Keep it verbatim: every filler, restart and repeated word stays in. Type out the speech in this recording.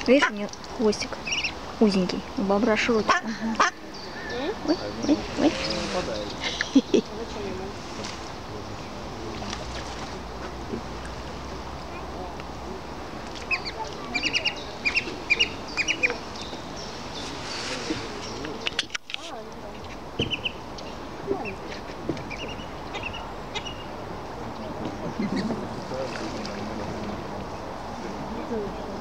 Видишь, у нее хвостик узенький, у бобра широкий. Ага. Ой, ой, ой. Thank you.